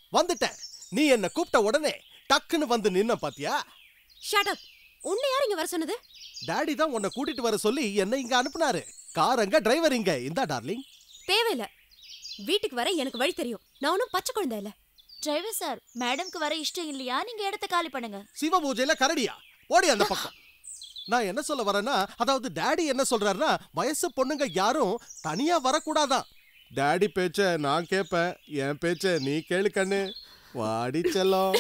வந்துட்டேன். நீ என்ன கூப்பிட்ட உடனே டக்குன்னு வந்து நின்ன பாத்தியா? Shut up. உன்னை யார் இங்க வர சொன்னது? டாடி தான் உன்னை கூட்டிட்டு வர சொல்லி என்ன இங்க அனுப்புனாரு. கார் அங்க, டிரைவர் இங்க. இந்தா டார்லிங். தேவையில்ல. வீட்டுக்கு வர எனக்கு வழி தெரியும். நான் ஒன்னும் பச்சை குழந்தை இல்ல. டிரைவர் சார், மேடம்க்கு வர இஷ்டம் இல்லையா? நீங்க இடத்த காலி பண்ணுங்க. சிவ பூஜையில கரடியா? ஓடி அந்த பக்கம். நான் என்ன சொல்ல வரேன்னா, அதாவது டாடி என்ன சொல்றாருன்னா, வயசு பொண்ணுங்க யாரும் தனியா வரக்கூடாதான். டாடி பேச்ச நான் கேட்பேன், என் பேச்ச நீ கேளு கண்ணு. வாடி செல்லம்.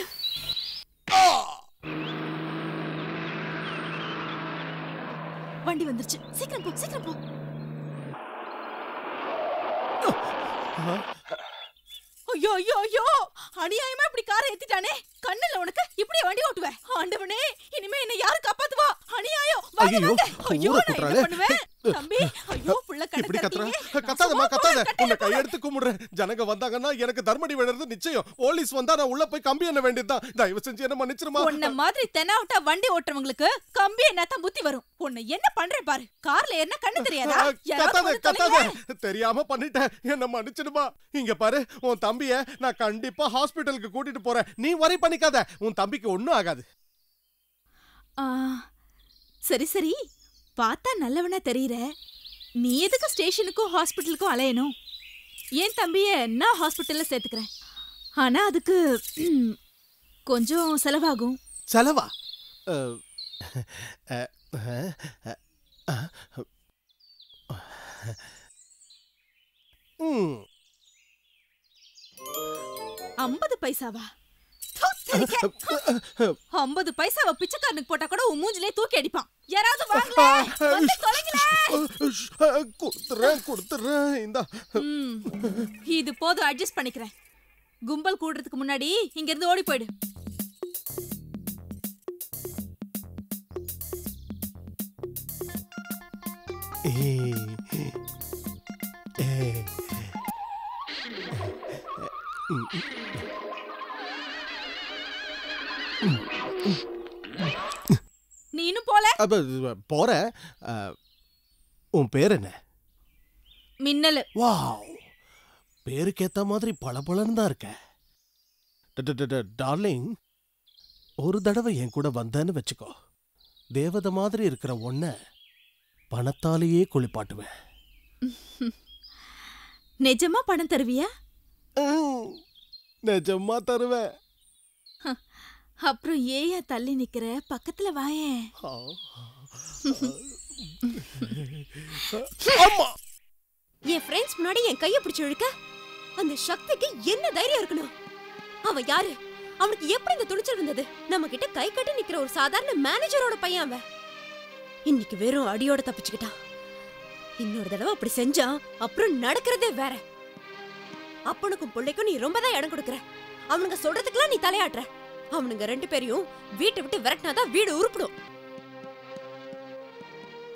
வண்டி வந்துருச்சு. சீக்கிரம் போ, சீக்கிரம் போ. ஐயோ ஐயோ ஐயோ, அநியாயமா இப்படி காரை ஏத்திட்டானே. கண்ணுல உனக்கு இப்படி வண்டி ஓட்டுவேன். ஆண்டவனே, இனிமே என்ன யாரு காப்பாத்துவா? அநியாயம். ஐயோ, நான் என்ன பண்ணுவேன்? தம்பி, ஐயோ புள்ள கடக்கறீங்க. கத்தாதமா, கத்தாத. உன்னை கையெடுத்து கும்பிடுறேன். ஜனங்க வந்தாங்கன்னா எனக்கு தர்மடி விடுறது நிச்சயம். போலீஸ் வந்தா நான் உள்ள போய் கம்பி என்ன வேண்டியதுதான். தயவு செஞ்சு என்ன மன்னிச்சிருமா. உன்ன மாதிரி தெனாவட்டா வண்டி ஓட்டுறவங்களுக்கு கம்பி என்னதான் புத்தி வரும். உன்னை என்ன பண்றே பாரு. கார்ல என்ன கண்ணு தெரியாதா? கத்தாத, கத்தாத. தெரியாம பண்ணிட்டேன். என்ன மன்னிச்சிடுமா. இங்க பாரு, உன் தம்பிய நான் கண்டிப்பா ஹாஸ்பிடலுக்கு கூட்டிட்டு போறேன். நீ வரி பண்ணிக்காத. உன் தம்பிக்கு ஒண்ணும் ஆகாது. சரி சரி, பார்த்தா நல்லவனா தெரியற. நீ எதுக்கு ஸ்டேஷனுக்கும் ஹாஸ்பிட்டலுக்கும் அலையணும்? ஏன் தம்பிய நான் ஹாஸ்பிட்டல்ல சேர்த்துக்கிறேன். ஆனா அதுக்கு கொஞ்சம் செலவாகும். செலவா? ம் 50 பைசாவா? 50 பைசாவை பிச்சைக்காரனுக்கு போட்டா கூட உன் மூஞ்சிலே தூக்கி அடிப்பான். யாராவது வாங்கல, வந்து தொலைங்கல. குடுத்துறேன். இந்தா. இது போதும், அட்ஜஸ்ட் பண்ணிக்கிறேன். கும்பல் கூடுறதுக்கு முன்னாடி இங்க இருந்து ஓடி போயிடு. நீ இன்னும் போல? போற. உன் பேர் என்ன? மின்னலு. வாவ், பேருக்கு ஏத்த மாதிரி பளபளன்னு தான் இருக்க. டார்லிங், ஒரு தடவை என் கூட வந்தேன்னு வச்சுக்கோ, தேவதை மாதிரி இருக்கிற ஒன்ன பணத்தாலேயே குளிப்பாட்டுவேன். நிஜமா பணம் தருவியா? நிஜமா தருவேன். அப்புறம் ஏயா தள்ளி நிக்கிற? பக்கத்துல வாயே. என் ஃப்ரெண்ட்ஸ் முன்னாடி என் கையை பிடிச்சு இழுக்க அந்த சக்திக்கு என்ன தைரியம் இருக்கணும்? அவன் யாரு? அவனுக்கு எப்படி இந்த துணிச்சல் வந்தது? நம்ம கிட்ட கை கட்டி நிக்கிற ஒரு சாதாரண மேனேஜரோட பையன் அவன். இன்னைக்கு வெறும் அடியோட தப்பிச்சுக்கிட்டான். இன்னொரு தடவை அப்படி செஞ்சா அப்புறம் நடக்கிறதே வேற. அப்பனுக்கும் பிள்ளைக்கும் நீ ரொம்ப தான் இடம் கொடுக்கற. அவனுங்க சொல்றதுக்கெல்லாம் நீ தலையாட்டுற. அவனுங்க 2 பேரையும் வீட்டை விட்டு விரட்டினாதான் வீடு உருப்பிடும்.